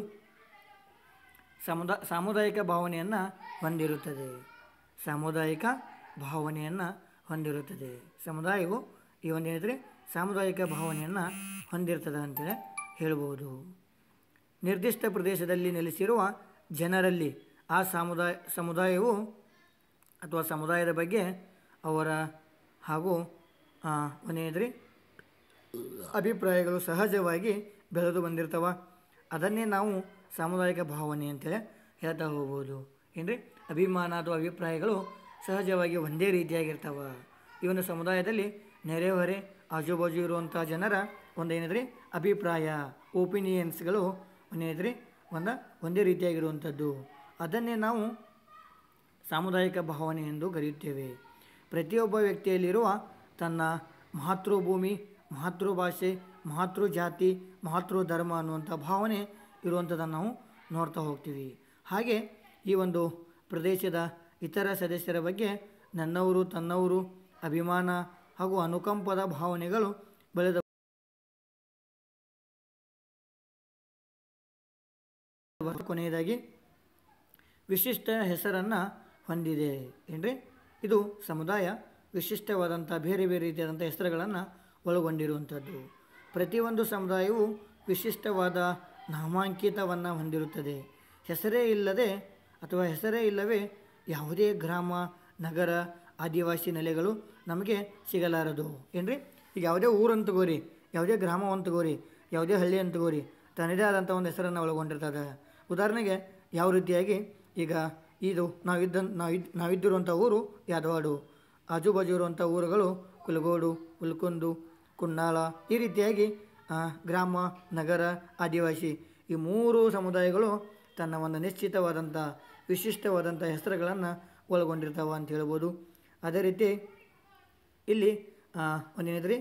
ಸಾಮುದಾಯಿಕ ಭಾವನೆಯನ್ನು ಹೊಂದಿರುತ್ತದೆ. ಸಾಮುದಾಯಿಕ ಭಾವನೆಯನ್ನು ಹೊಂದಿರುತ್ತದೆ. ಸಮುದಾಯವು ಈ ಒಂದು ಏನಿದ್ರೆ ಸಾಮುದಾಯಿಕ ಭಾವನೆಯನ್ನು ಹೊಂದಿರ್ತದೆ ಅಂತೇಳಿ ಹೇಳ್ಬೋದು. ನಿರ್ದಿಷ್ಟ ಪ್ರದೇಶದಲ್ಲಿ ನೆಲೆಸಿರುವ ಜನರಲ್ಲಿ ಆ ಸಮುದಾಯವು ಅಥವಾ ಸಮುದಾಯದ ಬಗ್ಗೆ ಅವರ ಹಾಗೂ ಏನಿದ್ರಿ ಅಭಿಪ್ರಾಯಗಳು ಸಹಜವಾಗಿ ಬೆಳೆದು ಬಂದಿರ್ತವೆ. ಅದನ್ನೇ ನಾವು ಸಾಮುದಾಯಿಕ ಭಾವನೆ ಅಂತೇಳಿ ಹೇಳ್ತಾ ಹೋಗ್ಬೋದು. ಏನ್ರಿ? ಅಭಿಮಾನ ಅಥವಾ ಅಭಿಪ್ರಾಯಗಳು ಸಹಜವಾಗಿ ಒಂದೇ ರೀತಿಯಾಗಿರ್ತವೆ. ಈ ಒಂದು ಸಮುದಾಯದಲ್ಲಿ ನೆರೆಹೊರೆ, ಆಜುಬಾಜು ಇರುವಂಥ ಜನರ ಒಂದೇನಿದ್ರಿ ಅಭಿಪ್ರಾಯ, ಒಪಿನಿಯನ್ಸ್ಗಳು ಏನಿದ್ರಿ ಒಂದೇ ರೀತಿಯಾಗಿರುವಂಥದ್ದು. ಅದನ್ನೇ ನಾವು ಸಾಮುದಾಯಿಕ ಭಾವನೆ ಎಂದು ಕರೆಯುತ್ತೇವೆ. ಪ್ರತಿಯೊಬ್ಬ ವ್ಯಕ್ತಿಯಲ್ಲಿರುವ ತನ್ನ ಮಾತೃಭೂಮಿ, ಮಾತೃಭಾಷೆ, ಮಾತೃಜಾತಿ, ಮಾತೃಧರ್ಮ ಅನ್ನುವಂಥ ಭಾವನೆ ಇರುವಂಥದ್ದನ್ನು ನಾವು ನೋಡ್ತಾ ಹೋಗ್ತೀವಿ. ಹಾಗೆ ಈ ಒಂದು ಪ್ರದೇಶದ ಇತರ ಸದಸ್ಯರ ಬಗ್ಗೆ ನನ್ನವರು, ತನ್ನವರು, ಅಭಿಮಾನ ಹಾಗೂ ಅನುಕಂಪದ ಭಾವನೆಗಳು ಬೆಳೆದ ಕೊನೆಯದಾಗಿ ವಿಶಿಷ್ಟ ಹೆಸರನ್ನು ಹೊಂದಿದೆ. ಏನ್ರಿ? ಇದು ಸಮುದಾಯ ವಿಶಿಷ್ಟವಾದಂಥ ಬೇರೆ ಬೇರೆ ರೀತಿಯಾದಂಥ ಹೆಸರುಗಳನ್ನು ಒಳಗೊಂಡಿರುವಂಥದ್ದು. ಪ್ರತಿಯೊಂದು ಸಮುದಾಯವು ವಿಶಿಷ್ಟವಾದ ನಾಮಾಂಕಿತವನ್ನು ಹೊಂದಿರುತ್ತದೆ. ಹೆಸರೇ ಇಲ್ಲವೇ ಯಾವುದೇ ಗ್ರಾಮ, ನಗರ, ಆದಿವಾಸಿ ನೆಲೆಗಳು ನಮಗೆ ಸಿಗಲಾರದು. ಏನ್ರಿ? ಈಗ ಯಾವುದೇ ಊರು ಅಂತ ತಗೋರಿ, ಯಾವುದೇ ಗ್ರಾಮ ಅಂತ ತಗೋರಿ, ಯಾವುದೇ ಹಳ್ಳಿ ಅಂತ ತಗೋರಿ, ತನ್ನದೇ ಆದಂಥ ಒಂದು ಹೆಸರನ್ನು ಒಳಗೊಂಡಿರ್ತದೆ. ಉದಾಹರಣೆಗೆ ಯಾವ ರೀತಿಯಾಗಿ ಈಗ ಇದು ನಾವಿದ್ದಿರುವಂಥ ಊರು ಯಾದವಾಡು, ಆಜುಬಾಜು ಇರುವಂಥ ಊರುಗಳು ಕುಲಗೋಡು, ಹುಲ್ಕುಂದು, ಕುನ್ನಾಳ, ಈ ರೀತಿಯಾಗಿ ಗ್ರಾಮ, ನಗರ, ಆದಿವಾಸಿ ಈ ಮೂರು ಸಮುದಾಯಗಳು ತನ್ನ ಒಂದು ನಿಶ್ಚಿತವಾದಂಥ ವಿಶಿಷ್ಟವಾದಂಥ ಹೆಸರುಗಳನ್ನು ಒಳಗೊಂಡಿರ್ತಾವೆ ಅಂತ ಹೇಳ್ಬೋದು. ಅದೇ ರೀತಿ ಇಲ್ಲಿ ಒಂದೇನಿದ್ರಿ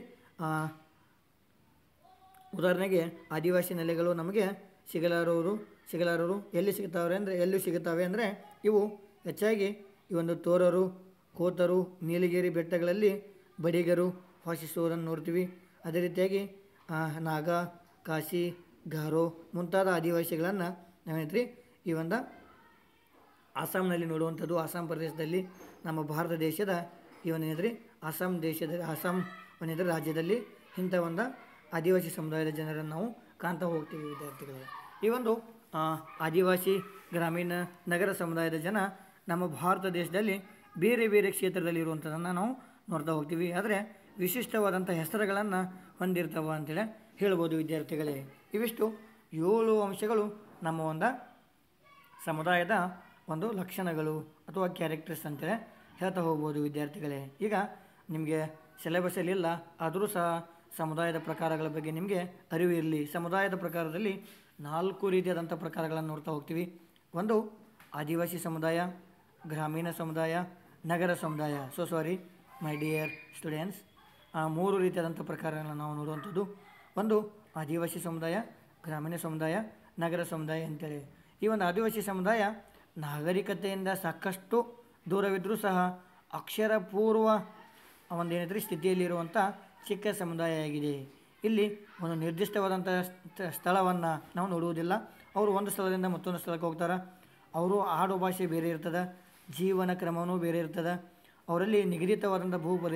ಉದಾಹರಣೆಗೆ ಆದಿವಾಸಿ ನೆಲೆಗಳು ನಮಗೆ ಸಿಗಲಾರವರು ಎಲ್ಲಿ ಸಿಗುತ್ತವೆ ಅಂದರೆ ಇವು ಹೆಚ್ಚಾಗಿ ಈ ಒಂದು ತೋರರು, ಕೋತರು, ನೀಲಗಿರಿ ಬೆಟ್ಟಗಳಲ್ಲಿ ಬಡಿಗರು ವಾಸಿಸುವುದನ್ನು ನೋಡ್ತೀವಿ. ಅದೇ ರೀತಿಯಾಗಿ ನಾಗ, ಕಾಶಿ, ಗಾರೋ ಮುಂತಾದ ಆದಿವಾಸಿಗಳನ್ನು ನಾವೇನ್ರಿ ಈ ಒಂದು ಅಸ್ಸಾಂನಲ್ಲಿ ನೋಡುವಂಥದ್ದು. ಅಸ್ಸಾಂ ಪ್ರದೇಶದಲ್ಲಿ ನಮ್ಮ ಭಾರತ ದೇಶದ ಈ ಒಂದೇನಿದ್ರಿ ಅಸ್ಸಾಂ ರಾಜ್ಯದಲ್ಲಿ ಇಂಥ ಒಂದು ಆದಿವಾಸಿ ಸಮುದಾಯದ ಜನರನ್ನು ನಾವು ಕಾಣ್ತಾ ಹೋಗ್ತೀವಿ ವಿದ್ಯಾರ್ಥಿಗಳೇ. ಈ ಒಂದು ಆದಿವಾಸಿ, ಗ್ರಾಮೀಣ, ನಗರ ಸಮುದಾಯದ ಜನ ನಮ್ಮ ಭಾರತ ದೇಶದಲ್ಲಿ ಬೇರೆ ಬೇರೆ ಕ್ಷೇತ್ರದಲ್ಲಿ ಇರುವಂಥದ್ದನ್ನು ನಾವು ನೋಡ್ತಾ ಹೋಗ್ತೀವಿ. ಆದರೆ ವಿಶಿಷ್ಟವಾದಂಥ ಹೆಸರುಗಳನ್ನು ಹೊಂದಿರ್ತಾವೆ ಅಂತೇಳಿ ಹೇಳ್ಬೋದು ವಿದ್ಯಾರ್ಥಿಗಳೇ. ಇವಿಷ್ಟು 7 ಅಂಶಗಳು ನಮ್ಮ ಒಂದು ಸಮುದಾಯದ ಒಂದು ಲಕ್ಷಣಗಳು ಅಥವಾ ಕ್ಯಾರೆಕ್ಟರ್ಸ್ ಅಂತೇಳಿ ಹೇಳ್ತಾ ಹೋಗ್ಬೋದು ವಿದ್ಯಾರ್ಥಿಗಳೇ. ಈಗ ನಿಮಗೆ ಸಿಲೆಬಸ್ಸಲ್ಲಿ ಇಲ್ಲ, ಆದರೂ ಸಹ ಸಮುದಾಯದ ಪ್ರಕಾರಗಳ ಬಗ್ಗೆ ನಿಮಗೆ ಅರಿವು ಇರಲಿ. ಸಮುದಾಯದ ಪ್ರಕಾರದಲ್ಲಿ 4 ರೀತಿಯಾದಂಥ ಪ್ರಕಾರಗಳನ್ನು ನೋಡ್ತಾ ಹೋಗ್ತೀವಿ. ಒಂದು ಆದಿವಾಸಿ ಸಮುದಾಯ, ಗ್ರಾಮೀಣ ಸಮುದಾಯ, ನಗರ ಸಮುದಾಯ. ಮೈ ಡಿಯರ್ ಸ್ಟೂಡೆಂಟ್ಸ್, 3 ರೀತಿಯಾದಂಥ ಪ್ರಕಾರಗಳನ್ನು ನಾವು ನೋಡುವಂಥದ್ದು. ಒಂದು ಆದಿವಾಸಿ ಸಮುದಾಯ, ಗ್ರಾಮೀಣ ಸಮುದಾಯ, ನಗರ ಸಮುದಾಯ ಅಂತೇಳಿ. ಈ ಒಂದು ಆದಿವಾಸಿ ಸಮುದಾಯ ನಾಗರಿಕತೆಯಿಂದ ಸಾಕಷ್ಟು ದೂರವಿದ್ದರೂ ಸಹ ಅಕ್ಷರ ಪೂರ್ವ ಒಂದೇನಿದ್ರಿ ಸ್ಥಿತಿಯಲ್ಲಿರುವಂಥ ಚಿಕ್ಕ ಸಮುದಾಯ ಆಗಿದೆ. ಇಲ್ಲಿ ಒಂದು ನಿರ್ದಿಷ್ಟವಾದಂಥ ಸ್ಥಳವನ್ನು ನಾವು ನೋಡುವುದಿಲ್ಲ. ಅವರು ಒಂದು ಸ್ಥಳದಿಂದ ಮತ್ತೊಂದು ಸ್ಥಳಕ್ಕೆ ಹೋಗ್ತಾರೆ. ಅವರು ಆಡೋ ಭಾಷೆ ಬೇರೆ ಇರ್ತದೆ, ಜೀವನ ಕ್ರಮವೂ ಬೇರೆ ಇರ್ತದೆ. ಅವರಲ್ಲಿ ನಿಗದಿತವಾದಂಥ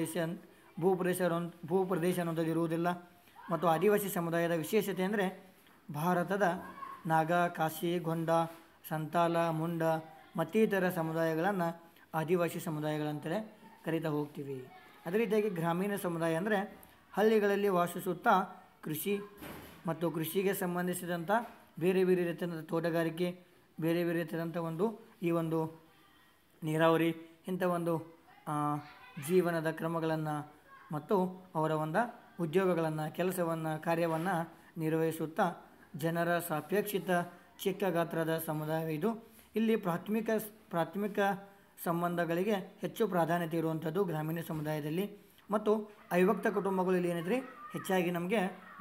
ಭೂಪ್ರದೇಶ ಅನ್ನೋದು ಇರುವುದಿಲ್ಲ. ಮತ್ತು ಆದಿವಾಸಿ ಸಮುದಾಯದ ವಿಶೇಷತೆ ಅಂದರೆ ಭಾರತದ ನಾಗ, ಕಾಶಿ, ಗೊಂಡ, ಸಂತಾಲ, ಮುಂಡ ಮತ್ತಿತರ ಸಮುದಾಯಗಳನ್ನು ಆದಿವಾಸಿ ಸಮುದಾಯಗಳಂತಲೇ ಕರೀತಾ ಹೋಗ್ತೀವಿ. ಅದೇ ರೀತಿಯಾಗಿ ಗ್ರಾಮೀಣ ಸಮುದಾಯ ಅಂದರೆ ಹಳ್ಳಿಗಳಲ್ಲಿ ವಾಸಿಸುತ್ತಾ ಕೃಷಿ ಮತ್ತು ಕೃಷಿಗೆ ಸಂಬಂಧಿಸಿದಂಥ ಬೇರೆ ಬೇರೆ ರೀತಿಯಾದಂಥ ತೋಟಗಾರಿಕೆ, ಬೇರೆ ಬೇರೆ ರೀತಿಯಾದಂಥ ಈ ಒಂದು ನೀರಾವರಿ, ಇಂಥ ಒಂದು ಜೀವನದ ಕ್ರಮಗಳನ್ನು ಮತ್ತು ಅವರ ಒಂದು ಉದ್ಯೋಗಗಳನ್ನು, ಕಾರ್ಯವನ್ನು ನಿರ್ವಹಿಸುತ್ತಾ ಜನರ ಸಾಪೇಕ್ಷಿತ ಚಿಕ್ಕ ಗಾತ್ರದ ಸಮುದಾಯ ಇದು. ಇಲ್ಲಿ ಪ್ರಾಥಮಿಕ ಸಂಬಂಧಗಳಿಗೆ ಹೆಚ್ಚು ಪ್ರಾಧಾನ್ಯತೆ ಇರುವಂಥದ್ದು ಗ್ರಾಮೀಣ ಸಮುದಾಯದಲ್ಲಿ. ಮತ್ತು ಅವಿಭಕ್ತ ಕುಟುಂಬಗಳು ಇಲ್ಲಿ ಏನಿದ್ರಿ ಹೆಚ್ಚಾಗಿ ನಮಗೆ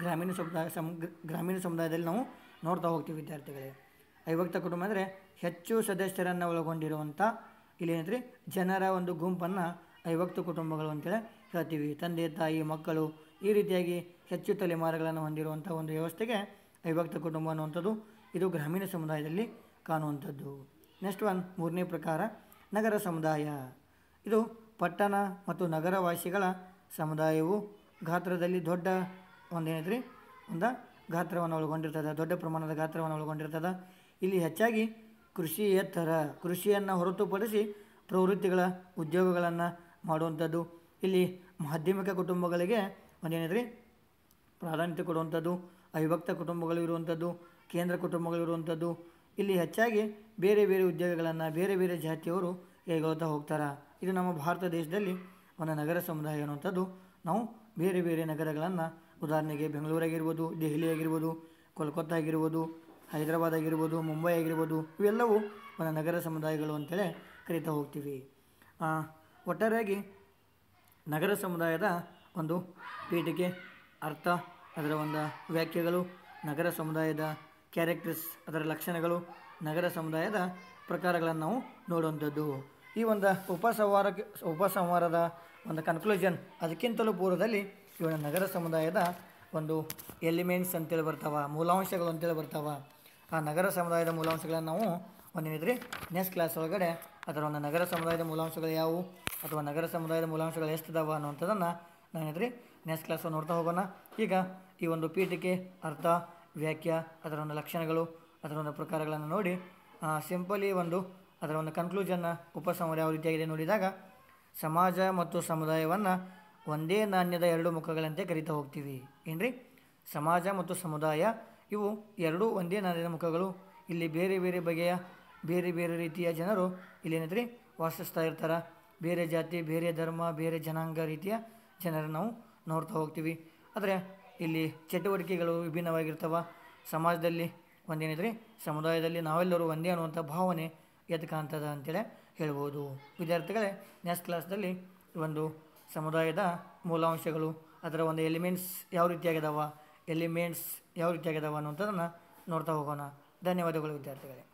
ಗ್ರಾಮೀಣ ಸಮುದಾಯದಲ್ಲಿ ನಾವು ನೋಡ್ತಾ ಹೋಗ್ತೀವಿ ವಿದ್ಯಾರ್ಥಿಗಳೇ. ಅವಿಭಕ್ತ ಕುಟುಂಬ ಅಂದರೆ ಹೆಚ್ಚು ಸದಸ್ಯರನ್ನು ಒಳಗೊಂಡಿರುವಂಥ ಇಲ್ಲಿ ಏನಿದ್ರಿ ಜನರ ಒಂದು ಗುಂಪನ್ನು ಅವಿಭಕ್ತ ಕುಟುಂಬಗಳು ಅಂತೇಳಿ ಹೇಳ್ತೀವಿ. ತಂದೆ, ತಾಯಿ, ಮಕ್ಕಳು ಈ ರೀತಿಯಾಗಿ ಹೆಚ್ಚು ತಲೆಮಾರುಗಳನ್ನು ಹೊಂದಿರುವಂಥ ಒಂದು ವ್ಯವಸ್ಥೆಗೆ ಅವಿಭಕ್ತ ಕುಟುಂಬ ಅನ್ನುವಂಥದ್ದು ಇದು ಗ್ರಾಮೀಣ ಸಮುದಾಯದಲ್ಲಿ ಕಾಣುವಂಥದ್ದು. ನೆಕ್ಸ್ಟ್ ಮೂರನೇ ಪ್ರಕಾರ ನಗರ ಸಮುದಾಯ. ಇದು ಪಟ್ಟಣ ಮತ್ತು ನಗರವಾಸಿಗಳ ಸಮುದಾಯವು ಗಾತ್ರದಲ್ಲಿ ದೊಡ್ಡ ಒಂದು ಗಾತ್ರವನ್ನು ಒಳಗೊಂಡಿರ್ತದೆ, ದೊಡ್ಡ ಪ್ರಮಾಣದ ಗಾತ್ರವನ್ನು ಒಳಗೊಂಡಿರ್ತದೆ. ಇಲ್ಲಿ ಹೆಚ್ಚಾಗಿ ಕೃಷಿಯನ್ನು ಹೊರತುಪಡಿಸಿ ಉದ್ಯೋಗಗಳನ್ನು ಮಾಡುವಂಥದ್ದು. ಇಲ್ಲಿ ಮಾಧ್ಯಮಿಕ ಕುಟುಂಬಗಳಿಗೆ ಪ್ರಾಧಾನ್ಯತೆ ಕೊಡುವಂಥದ್ದು, ಅವಿಭಕ್ತ ಕುಟುಂಬಗಳು ಇರುವಂಥದ್ದು, ಕೇಂದ್ರ ಕುಟುಂಬಗಳು ಇರುವಂಥದ್ದು. ಇಲ್ಲಿ ಹೆಚ್ಚಾಗಿ ಬೇರೆ ಬೇರೆ ಉದ್ಯೋಗಗಳನ್ನು ಬೇರೆ ಬೇರೆ ಜಾತಿಯವರು ಕೈಗೊಳ್ತಾ ಹೋಗ್ತಾರೆ. ಇದು ನಮ್ಮ ಭಾರತ ದೇಶದಲ್ಲಿ ಒಂದು ನಗರ ಸಮುದಾಯ ಅನ್ನುವಂಥದ್ದು. ನಾವು ಬೇರೆ ಬೇರೆ ನಗರಗಳನ್ನು ಉದಾಹರಣೆಗೆ ಬೆಂಗಳೂರಾಗಿರ್ಬೋದು, ದೆಹಲಿ ಆಗಿರ್ಬೋದು, ಕೋಲ್ಕತ್ತಾ ಆಗಿರ್ಬೋದು, ಹೈದರಾಬಾದ್ ಆಗಿರ್ಬೋದು, ಮುಂಬೈ ಆಗಿರ್ಬೋದು, ಇವೆಲ್ಲವೂ ಒಂದು ನಗರ ಸಮುದಾಯಗಳು ಅಂತೇಳಿ ಕರೀತಾ ಹೋಗ್ತೀವಿ. ಒಟ್ಟಾರೆಯಾಗಿ ನಗರ ಸಮುದಾಯದ ಒಂದು ಪೀಠಿಕೆ, ಅರ್ಥ, ಅದರ ಒಂದು ವ್ಯಾಖ್ಯೆಗಳು, ನಗರ ಸಮುದಾಯದ ಕ್ಯಾರೆಕ್ಟರ್ಸ್, ಅದರ ಲಕ್ಷಣಗಳು, ನಗರ ಸಮುದಾಯದ ಪ್ರಕಾರಗಳನ್ನು ನಾವು ನೋಡುವಂಥದ್ದು. ಈ ಒಂದು ಉಪಸಂಹಾರದ ಒಂದು ಕನ್ಕ್ಲೂಷನ್ ಅದಕ್ಕಿಂತಲೂ ಪೂರ್ವದಲ್ಲಿ ಈ ಒಂದು ನಗರ ಸಮುದಾಯದ ಒಂದು ಎಲಿಮೆಂಟ್ಸ್ ಅಂತೇಳಿ ಬರ್ತಾವೆ, ಮೂಲಾಂಶಗಳು ಅಂತೇಳಿ ಬರ್ತಾವೆ. ಆ ನಗರ ಸಮುದಾಯದ ಮೂಲಾಂಶಗಳನ್ನು ನಾವು ನೆಕ್ಸ್ಟ್ ಕ್ಲಾಸ್ ಒಳಗಡೆ ಅದರ ಒಂದು ನಗರ ಸಮುದಾಯದ ಮೂಲಾಂಶಗಳು ಯಾವುವು ಅಥವಾ ನಗರ ಸಮುದಾಯದ ಮೂಲಾಂಶಗಳು ಎಷ್ಟಿದಾವ ಅನ್ನುವಂಥದ್ದನ್ನು ನೆಕ್ಸ್ಟ್ ಕ್ಲಾಸ್ ನೋಡ್ತಾ ಹೋಗೋಣ. ಈಗ ಈ ಒಂದು ಪೀಠಿಕೆ, ಅರ್ಥ, ವ್ಯಾಖ್ಯ, ಅದರ ಒಂದು ಲಕ್ಷಣಗಳು, ಅದರ ಒಂದು ಪ್ರಕಾರಗಳನ್ನು ನೋಡಿ ಸಿಂಪಲಿ ಅದರ ಒಂದು ಕನ್ಕ್ಲೂಷನ್ನ ಉಪಸಂಹಾರ ಯಾವ ರೀತಿಯಾಗಿದೆ ನೋಡಿದಾಗ ಸಮಾಜ ಮತ್ತು ಸಮುದಾಯವನ್ನು ಒಂದೇ ನಾಣ್ಯದ ಎರಡು ಮುಖಗಳಂತೆ ಕರಿತಾ ಹೋಗ್ತೀವಿ. ಏನ್ರಿ, ಸಮಾಜ ಮತ್ತು ಸಮುದಾಯ ಇವು ಎರಡೂ ಒಂದೇ ನಾಣ್ಯದ ಮುಖಗಳು. ಇಲ್ಲಿ ಬೇರೆ ಬೇರೆ ಬಗೆಯ ಬೇರೆ ಬೇರೆ ರೀತಿಯ ಜನರು ಇಲ್ಲಿ ಏನೈತ್ರಿ ವಾಸಿಸ್ತಾ ಇರ್ತಾರೆ. ಬೇರೆ ಜಾತಿ, ಬೇರೆ ಧರ್ಮ, ಬೇರೆ ಜನಾಂಗ ರೀತಿಯ ಜನರನ್ನು ನಾವು ನೋಡ್ತಾ ಹೋಗ್ತೀವಿ. ಆದರೆ ಇಲ್ಲಿ ಚಟುವಟಿಕೆಗಳು ವಿಭಿನ್ನವಾಗಿರ್ತವೆ. ಸಮಾಜದಲ್ಲಿ ಒಂದೇನಿದ್ರಿ, ಸಮುದಾಯದಲ್ಲಿ ನಾವೆಲ್ಲರೂ ಒಂದೇ ಅನ್ನುವಂಥ ಭಾವನೆ ಎದ್ದು ಕಾಣ್ತದೆ ಅಂತೇಳಿ ಹೇಳ್ಬೋದು. ವಿದ್ಯಾರ್ಥಿಗಳೇ, ನೆಕ್ಸ್ಟ್ ಕ್ಲಾಸ್ದಲ್ಲಿ ಒಂದು ಸಮುದಾಯದ ಮೂಲಾಂಶಗಳು, ಅದರ ಒಂದು ಎಲಿಮೆಂಟ್ಸ್ ಯಾವ ರೀತಿಯಾಗಿದಾವ ಅನ್ನುವಂಥದ್ದನ್ನು ನೋಡ್ತಾ ಹೋಗೋಣ. ಧನ್ಯವಾದಗಳು ವಿದ್ಯಾರ್ಥಿಗಳೇ.